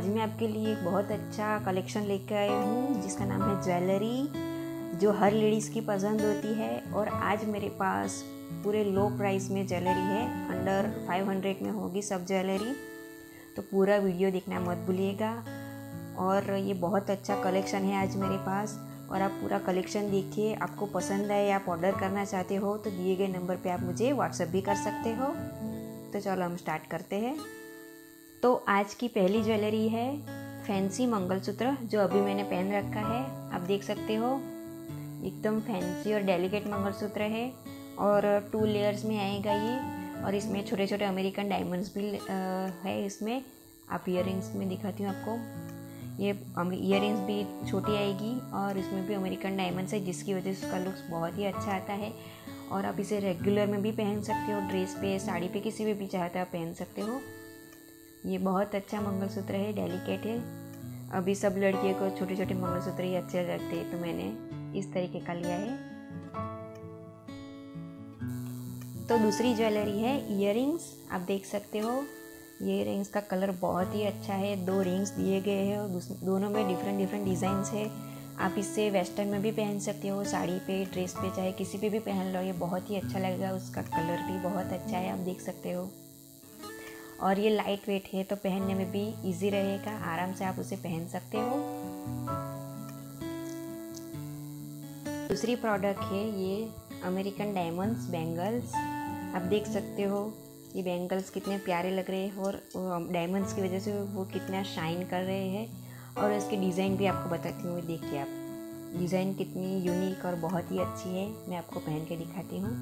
आज मैं आपके लिए एक बहुत अच्छा कलेक्शन लेकर आई हूँ जिसका नाम है ज्वेलरी, जो हर लेडीज़ की पसंद होती है। और आज मेरे पास पूरे लो प्राइस में ज्वेलरी है, अंडर 500 में होगी सब ज्वेलरी। तो पूरा वीडियो देखना मत भूलिएगा। और ये बहुत अच्छा कलेक्शन है आज मेरे पास, और आप पूरा कलेक्शन देखिए। आपको पसंद है या आप ऑर्डर करना चाहते हो तो दिए गए नंबर पे आप मुझे व्हाट्सएप भी कर सकते हो। तो चलो हम स्टार्ट करते हैं। तो आज की पहली ज्वेलरी है फैंसी मंगलसूत्र, जो अभी मैंने पहन रखा है। आप देख सकते हो एकदम फैंसी और डेलिकेट मंगलसूत्र है, और 2 लेयर्स में आएगा ये। और इसमें छोटे छोटे अमेरिकन डायमंड्स भी है इसमें। आप ईयरिंग्स में दिखाती हूँ आपको। ये ईयरिंग्स भी छोटी आएगी और इसमें भी अमेरिकन डायमंड्स है, जिसकी वजह से उसका लुक्स बहुत ही अच्छा आता है। और आप इसे रेगुलर में भी पहन सकते हो, ड्रेस पे, साड़ी पे, किसी भी चाहते आप पहन सकते हो। ये बहुत अच्छा मंगलसूत्र है, डेलिकेट है। अभी सब लड़कियों को छोटे छोटे मंगलसूत्र ही अच्छे लगते हैं, तो मैंने इस तरीके का लिया है। तो दूसरी ज्वेलरी है ईयरिंग्स। आप देख सकते हो ये रिंग्स का कलर बहुत ही अच्छा है। 2 रिंग्स दिए गए हैं और दोनों में डिफरेंट डिफरेंट डिज़ाइंस है। आप इससे वेस्टर्न में भी पहन सकते हो, साड़ी पे, ड्रेस पे, चाहे किसी पे भी पहन लो, ये बहुत ही अच्छा लगेगा। उसका कलर भी बहुत अच्छा है, आप देख सकते हो। और ये लाइट वेट है, तो पहनने में भी इजी रहेगा, आराम से आप उसे पहन सकते हो। दूसरी प्रोडक्ट है ये अमेरिकन डायमंड्स बैंगल्स। आप देख सकते हो ये बैंगल्स कितने प्यारे लग रहे हैं, और डायमंड्स की वजह से वो कितना शाइन कर रहे हैं। और इसकी डिज़ाइन भी आपको बताती हूँ। देखिए आप, डिज़ाइन कितनी यूनिक और बहुत ही अच्छी है। मैं आपको पहन के दिखाती हूँ।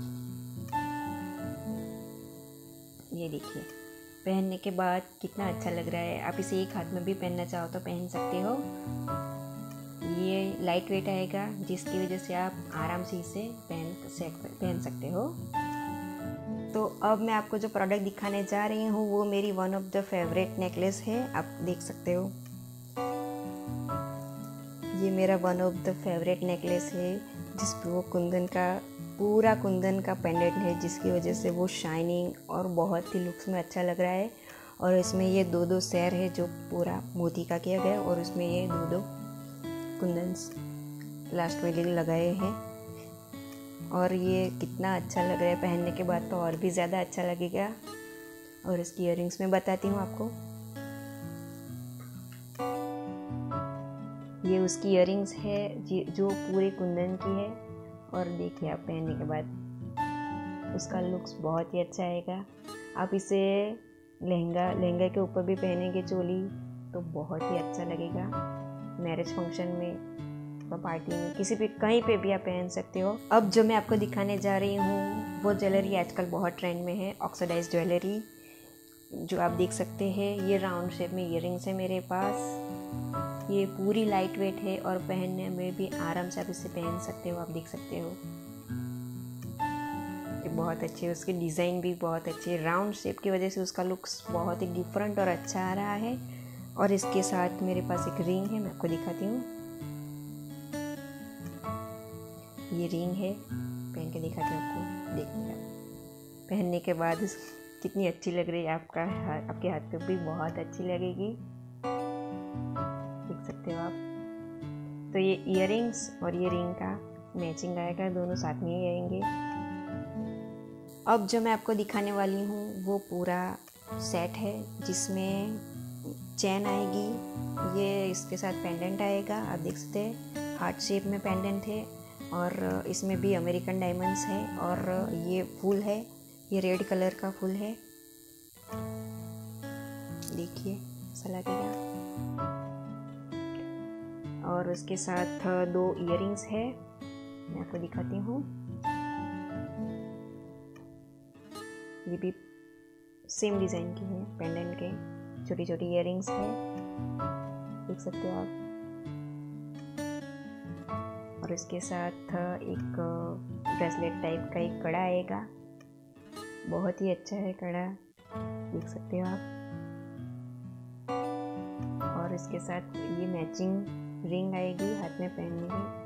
ये देखिए, पहनने के बाद कितना अच्छा लग रहा है। आप इसे एक हाथ में भी पहनना चाहो तो पहन सकते हो। ये लाइट वेट आएगा, जिसकी वजह से आप आराम से इसे पहन सकते हो। तो अब मैं आपको जो प्रोडक्ट दिखाने जा रही हूँ वो मेरी one of the favourite necklace है। आप देख सकते हो ये मेरा one of the favourite necklace है, जिस पे वो पूरा कुंदन का पेंडेंट है, जिसकी वजह से वो शाइनिंग और बहुत ही लुक्स में अच्छा लग रहा है। और इसमें ये 2 सैर है जो पूरा मोती का किया गया, और उसमें ये 2 कुंदन लास्ट में लगाए हैं। और ये कितना अच्छा लग रहा है, पहनने के बाद तो और भी ज़्यादा अच्छा लगेगा। और इसकी ईयरिंग्स में बताती हूँ आपको। ये उसकी ईयरिंग्स है जो पूरे कुंदन की है। और देखिए आप पहनने के बाद उसका लुक्स बहुत ही अच्छा आएगा। आप इसे लहंगा के ऊपर भी पहनेंगे, चोली, तो बहुत ही अच्छा लगेगा। मैरिज फंक्शन में, पार्टी में, किसी भी कहीं पे भी आप पहन सकते हो। अब जो मैं आपको दिखाने जा रही हूँ वो ज्वेलरी आजकल बहुत ट्रेंड में है, ऑक्सीडाइज ज्वेलरी, जो आप देख सकते हैं। ये राउंड शेप में ईयरिंग्स है मेरे पास। ये पूरी लाइट वेट है और पहनने में भी आराम से आप इसे पहन सकते हो। आप देख सकते हो ये बहुत अच्छी है, उसकी डिज़ाइन भी बहुत अच्छी है। राउंड शेप की वजह से उसका लुक्स बहुत ही डिफरेंट और अच्छा आ रहा है। और इसके साथ मेरे पास एक रिंग है, मैं आपको दिखाती हूँ। ये रिंग है, पहन के दिखाती हूँ आपको। देखिए पहनने के बाद कितनी अच्छी लग रही है। आपके हाथ पे भी बहुत अच्छी लगेगी, देख सकते हो आप। तो ये ईयरिंग्स और ये रिंग का मैचिंग आएगा, दोनों साथ में ही आएंगे। अब जो मैं आपको दिखाने वाली हूँ वो पूरा सेट है, जिसमें चैन आएगी, ये इसके साथ पेंडेंट आएगा। आप देख सकते हैं हार्ट शेप में पेंडेंट है, और इसमें भी अमेरिकन डायमंड्स है। और ये फूल है, ये रेड कलर का फूल है, देखिए ऐसा लगेगा। और उसके साथ 2 ईयरिंग्स है, मैं आपको दिखाती हूँ। ये भी सेम डिज़ाइन की है, पेंडेंट के छोटी छोटी ईयरिंग्स है, देख सकते हो आप। और इसके साथ एक ब्रेसलेट टाइप का एक कड़ा आएगा, बहुत ही अच्छा है कड़ा, देख सकते हो आप। और इसके साथ ये मैचिंग रिंग आएगी हाथ में पहनने की।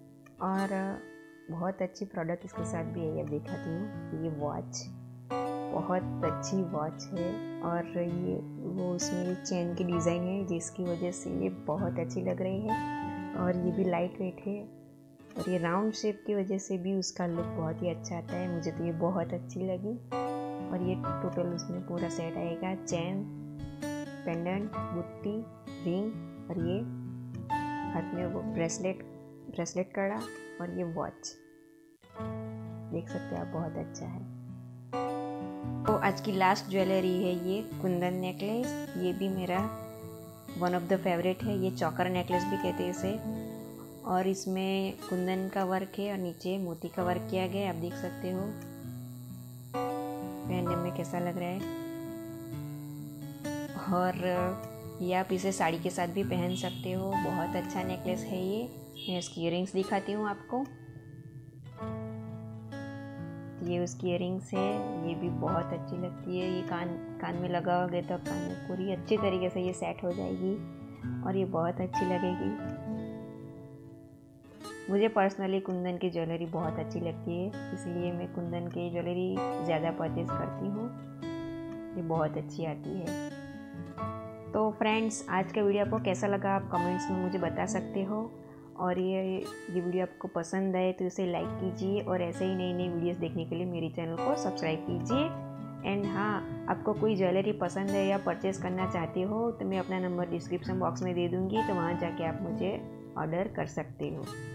और बहुत अच्छी प्रोडक्ट इसके साथ भी है, अब दिखाती हूँ। ये वॉच बहुत अच्छी वॉच है और ये वो उसमें चेन की डिज़ाइन है जिसकी वजह से ये बहुत अच्छी लग रही है और ये भी लाइट वेट है और ये राउंड शेप की वजह से भी उसका लुक बहुत ही अच्छा आता है। मुझे तो ये बहुत अच्छी लगी और ये टोटल उसमें पूरा सेट आएगा, चेन, पेंडेंट, बुट्टी, रिंग और ये हाथ में वो ब्रेसलेट कड़ा और ये वॉच देख सकते हैं आप, बहुत अच्छा है। तो आज की लास्ट ज्वेलरी है ये कुंदन नेकलेस। ये भी मेरा वन ऑफ द फेवरेट है। ये चौकर नेकलेस भी कहते हैं इसे और इसमें कुंदन का वर्क है और नीचे मोती का वर्क किया गया है, आप देख सकते हो। पहनने में कैसा लग रहा है और ये आप इसे साड़ी के साथ भी पहन सकते हो। बहुत अच्छा नेकलेस है ये। मैं इसकी इयरिंग्स दिखाती हूँ आपको। ये उसकी इयरिंग्स है, ये भी बहुत अच्छी लगती है। ये कान में लगाओगे तो कान में पूरी अच्छी तरीके से ये सेट हो जाएगी और ये बहुत अच्छी लगेगी। मुझे पर्सनली कुंदन की ज्वेलरी बहुत अच्छी लगती है, इसलिए मैं कुंदन की ज्वेलरी ज़्यादा परचेज़ करती हूँ। ये बहुत अच्छी आती है। तो फ्रेंड्स, आज का वीडियो आपको कैसा लगा आप कमेंट्स में मुझे बता सकते हो और ये वीडियो आपको पसंद आए तो इसे लाइक कीजिए और ऐसे ही नई नई वीडियोस देखने के लिए मेरे चैनल को सब्सक्राइब कीजिए। एंड हाँ, आपको कोई ज्वेलरी पसंद है या परचेज़ करना चाहते हो तो मैं अपना नंबर डिस्क्रिप्शन बॉक्स में दे दूँगी, तो वहाँ जाके आप मुझे ऑर्डर कर सकते हो।